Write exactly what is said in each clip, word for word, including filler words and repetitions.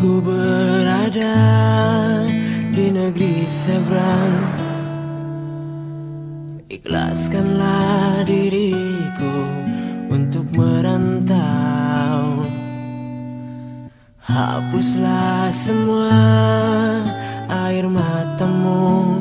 Ku berada di negeri seberang, ikhlaskanlah diriku untuk merantau. Hapuslah semua air matamu,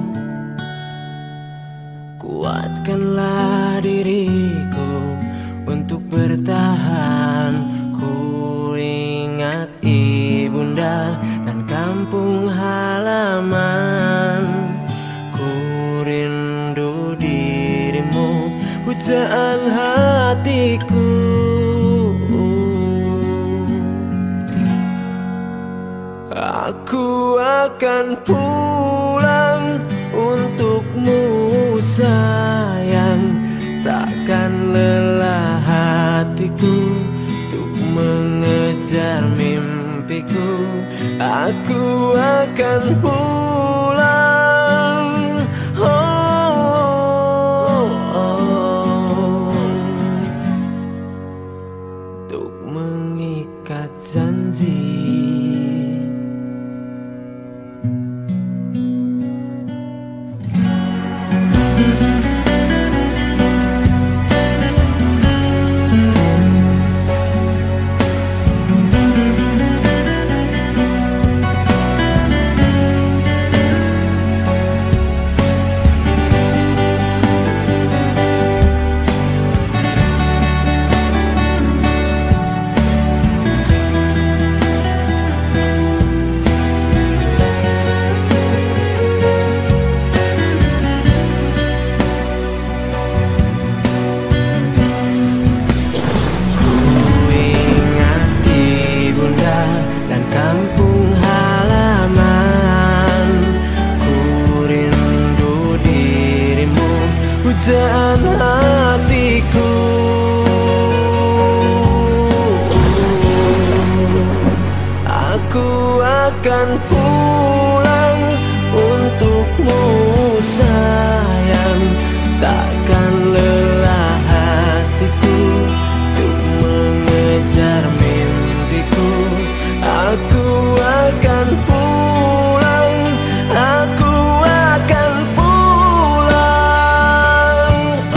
kuatkanlah diriku untuk bertahan. Ku ingat ibunda dan kampung halaman, ku rindu dirimu, pujaan hatiku. Aku akan pulang untukmu sayang, takkan lelah hatiku untuk mengejar mimpiku. Aku akan pulang, oh, oh, untuk mengikat janji. Pujaan hatiku, aku akan pulang untukmu sayang, takkan lelah hatiku untuk mengejar mimpiku. Aku akan pulang, aku akan pulang,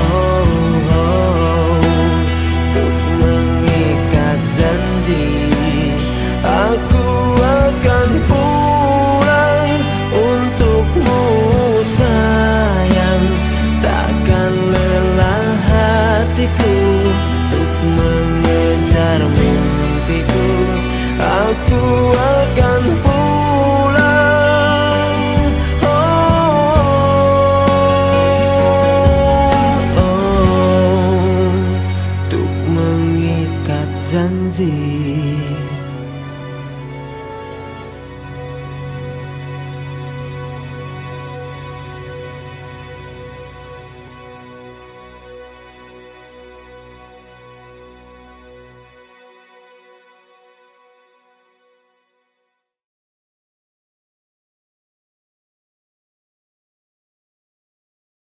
untuk mengikat janji. Aku akan pulang untukmu sayang, takkan lelah hatiku untuk mengejar mimpiku. Aku akan pulang, oh, oh, untuk mengikat janji.